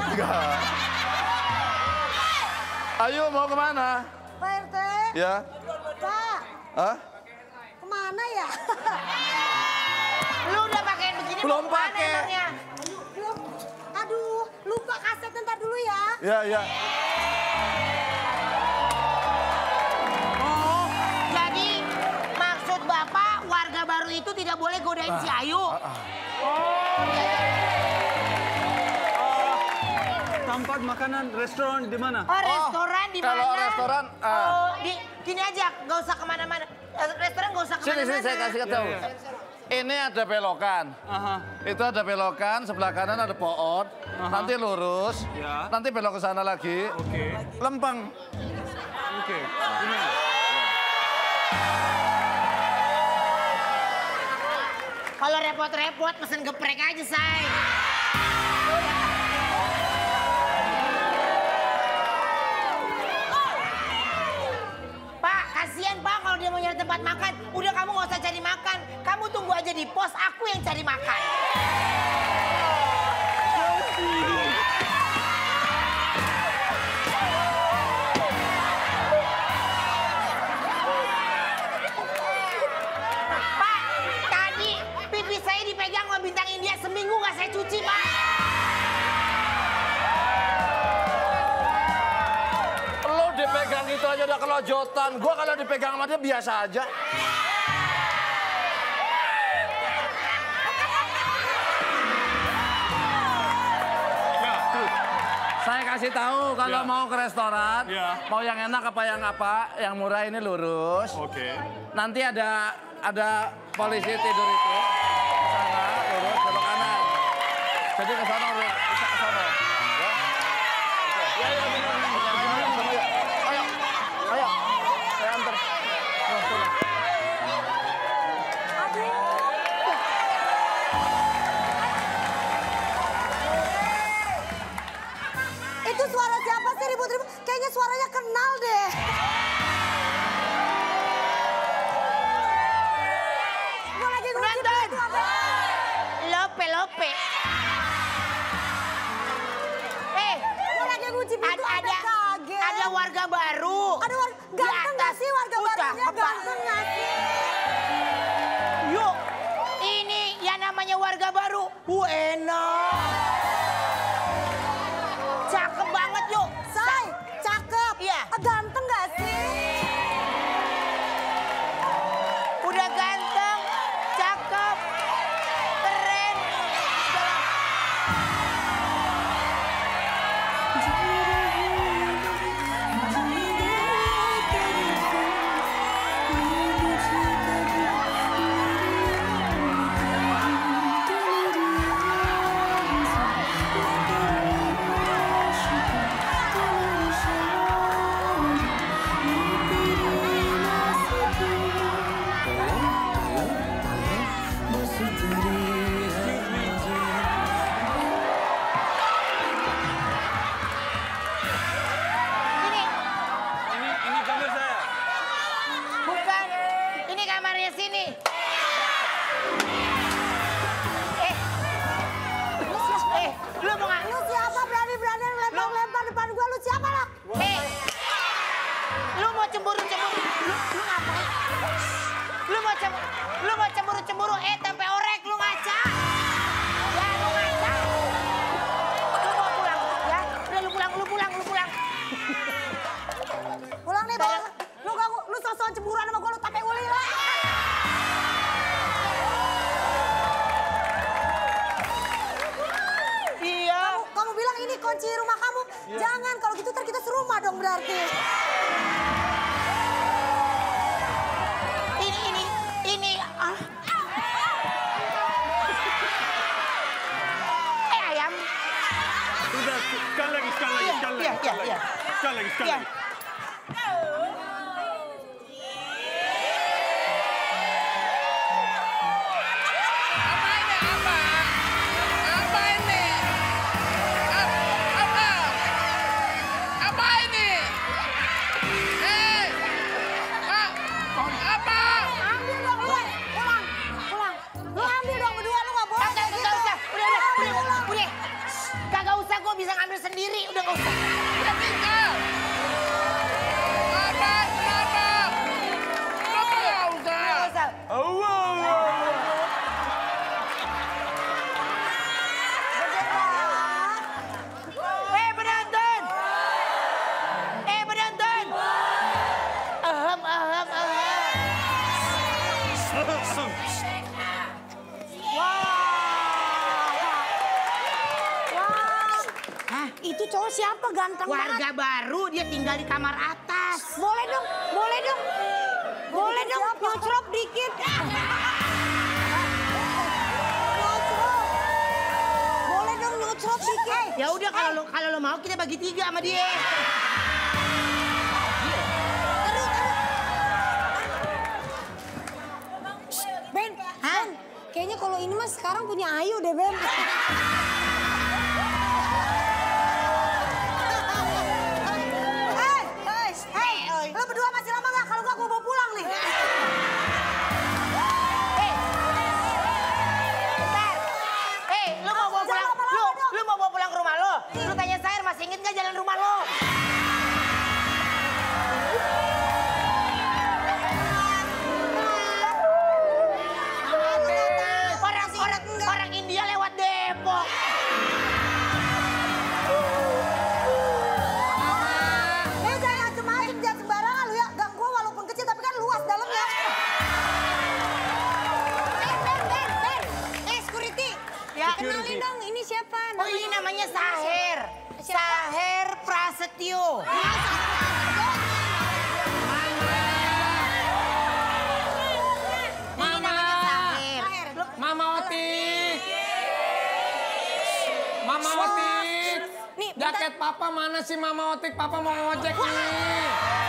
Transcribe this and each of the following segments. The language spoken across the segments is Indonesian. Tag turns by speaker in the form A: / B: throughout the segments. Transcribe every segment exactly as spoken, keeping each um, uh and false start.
A: Enggak. Ayo mau kemana?
B: Pak R T.
A: Ya.
B: Pak.
A: Hah?
B: Kemana ya?
C: Lu udah pakai begini
A: Belum
C: mau kemana
A: pakai.
C: emangnya?
B: Belum. Aduh, lupa kaset ntar dulu ya.
A: Ya, ya.
C: Oh, jadi maksud Bapak warga baru itu tidak boleh godain si Ayu? Oh, iya, iya.
D: Tempat makanan restoran di mana?
C: Oh, restoran di mana?
A: Kalau restoran, ah.
C: Oh, di gini aja, nggak usah kemana-mana. Eh, Restoran nggak usah
A: Sini,
C: kemana-mana.
A: sini saya kasih tahu.
D: Ya, ya.
A: Ini ada belokan.
D: Aha.
A: Itu ada belokan, sebelah kanan ada pohon. Nanti lurus.
D: Ya.
A: Nanti belok ke sana lagi.
D: Oke.
A: Lempeng.
D: Oke. Ini.
C: Kalau repot-repot pesen geprek aja, say. Pak, kasihan Pak kalau dia mau nyari tempat makan. Udah kamu nggak usah cari makan. Kamu tunggu aja di pos, aku yang cari makan. Pak, tadi pipi saya dipegang sama bintang India seminggu nggak saya cuci, Pak.
A: Lo dipegang itu aja udah kelojotan. Gua kalau dipegang sama dia biasa aja. Saya kasih tahu kalau
D: Ya.
A: mau ke restoran,
D: Ya.
A: mau yang enak apa yang apa, yang murah ini lurus.
D: Oke.
A: Nanti ada ada polisi tidur itu. Ke sana lurus belok kanan. Jadi ke sana bisa ke sana. Ya. Ya, ya, benar, benar. Ayo, ayo, ayo. Ayo. Saya antar. Oh, sudah.
B: Itu suara siapa sih ribut-ribut? Kayaknya suaranya kenal deh. Gue lagi ngucip
C: Penonton.
B: itu apa?
C: Lope, lope. Eh,
B: Gue lagi ngucip itu
C: ada,
B: ada
C: ada,
B: kaget.
C: ada warga baru.
B: Ada warga, ganteng gak sih warga
C: Uh,
B: barunya?
C: cakep, Pak.
B: Ganteng gak sih?
C: Yuk, ini yang namanya warga baru. Uh, enak. Cakep banget, yuk.
B: Say, cakep.
C: Iya.
B: Ah, ganteng gak sih?
C: Udah ganteng, cakep, keren. Ini,
D: Ini ini kamar saya.
C: bukan. Ini kamarnya sini. Eh, eh, lu mau nggak?
B: Lu siapa berani-berani lempar-lempar depan gua? Lu siapa lo?
C: Eh, lu mau cemburu-cemburu? Lu, lu ngapain? Lu mau cemburu? Lu mau cemburu-cemburu? Eh, tempe orek lu ngaca. Ya, lu ngaca. Lu mau pulang, ya? Udah lu pulang, lu pulang, lu pulang.
B: Pulang nih, pulang. Lu gak, lu sosokan cemburuan sama gua, lu tape uli lah.
C: Iya.
B: Kamu, kamu bilang ini kunci rumah kamu. Jangan, kalau gitu ntar kita serumah dong berarti.
C: Ini, ini, ini. Ah. Eh, ayam.
D: Sudah, sekali lagi, sekali lagi,
C: Iya,
D: sekali lagi.
C: iya, iya, iya.
D: Sekali lagi, sekali
C: Iya.
D: lagi.
B: Ambil dong, lu. Pulang, pulang. Lu ambil dong berdua, lu gak boleh
C: Kagak,
B: kayak
C: kagak
B: gitu.
C: usah. Udah, udah, udah, udah. Kagak usah, gue semua bisa ngambil sendiri, udah nggak usah.
A: Udah tinggal. Apa? Kenapa? Kenapa nggak usah?
C: Nggak usah. Eh penonton, eh penonton. Ahem, ahem, ahem.
B: Hah, itu cowok siapa ganteng banget?
C: Warga baru, dia tinggal di kamar atas.
B: Boleh dong, boleh dong. Boleh dong, nyocrop dikit. Nyocrop. Boleh dong nyocrop dikit.
C: Ya udah kalau lo kalau lo mau kita bagi tiga sama dia.
B: Ben,
C: Hah?
B: Ben, kayaknya kalau ini mas sekarang punya Ayu deh, Ben. Hei, hei, hei, lo berdua masih lama nggak? Kalau nggak gue bawa pulang nih.
C: Bentar. Hei, lu mau bawa pulang? Lu, lu mau bawa pulang ke rumah lo? Lu tanya saya masih inget nggak jalan rumah lo? Orang orang orang India lewat Depok.
B: Eh, jangan macem-macem, jangan sembarangan lu ya. Gang gue walaupun kecil tapi kan luas dalamnya. Ben, Ben, Ben, Ben. Eh, security.
C: Ya.
B: Kenalin dong, ini siapa?
C: Oh ini namanya Saher. Saher Prasetyo. Ini namanya Saher. Lu-
A: Mama Otik. Mama Otik.
B: Nih, bentar.
A: Jaket papa mana sih Mama Otik? Papa mau ngojek nih.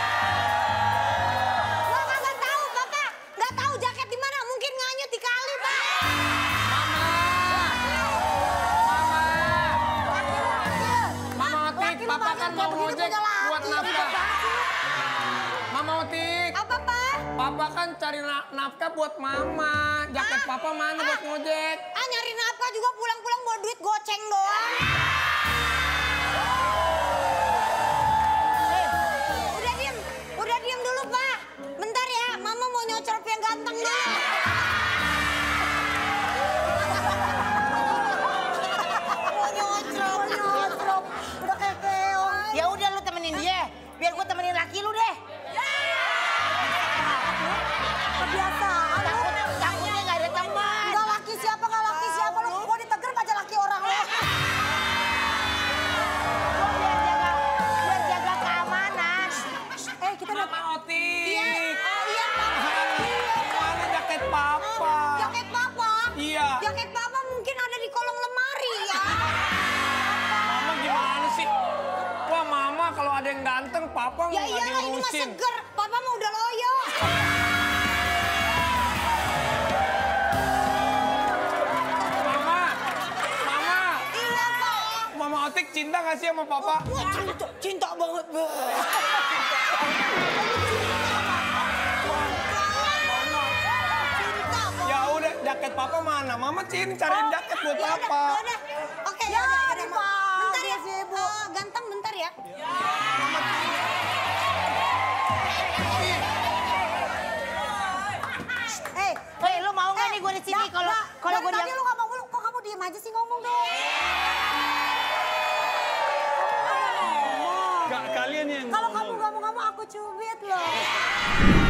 B: Gua kagak tahu, Bapak. Nggak tahu jaket di mana. Mungkin nganyut di kali, Pak.
A: Mama. Mama. Mama Otik,
B: Laki lu
A: papa
B: banyak
A: kan
B: kayak
A: mau
B: begini
A: ngojek
B: punya laki.
A: buat nafkah. Mama Otik.
B: Apa, Pak?
A: Papa kan cari na- nafkah buat mama. Jaket papa mana buat ngojek?
B: Ah, nyari nafkah juga pulang-pulang bawa duit goceng doang. Eh, udah diem, udah diem dulu, Pak. Bentar ya, Mama mau nyocrop yang ganteng dulu. Mau nyocrop, mau nyocrop. Udah kayak keong.
C: Ya udah lu temenin dia. Biar gue temenin laki lu deh.
B: Kebiasaan lu.
C: Takut, takutnya nggak ada teman.
B: Nggak laki siapa, nggak laki siapa. Lu gua ditegur aja laki orang lu.
C: Gua biar jaga, biar jaga keamanan.
B: Eh, kita udah...
A: Mama Otik.
B: Iya, oh, iya, Pak.
A: Mana jaket papa?
B: Jaket Papa?
A: Iya.
B: Jaket Papa mungkin ada di kolong lemari ya.
A: Mama gimana sih? Wah mama kalau ada yang ganteng papa
B: Ya
A: nggak
B: iyalah ini mah
A: diurusin.
B: seger. Papa mah udah loyo.
A: Mama, mama,
B: Iya, Pak.
A: Mama Otik cinta gak sih sama papa?
B: Wah, cinta, cinta banget, Bu. Cinta, Pak.
A: Ya udah jaket papa mana? Mama cin cariin jaket buat
B: Ya udah,
A: papa.
B: ya udah. Oke, ya udah, ya udah, Ma. Bentar ya, Eh, ganteng bentar ya. Eh,
C: Hei, lu mau nggak nih gue di sini kalau kalau gue
B: tadi
C: diam?
B: lu ngomong mulu, kok kamu diem aja sih ngomong dong.
D: Ka- Kalian yang
B: Kalau kamu
D: ngomong.
B: nggak mau ngomong aku cubit loh.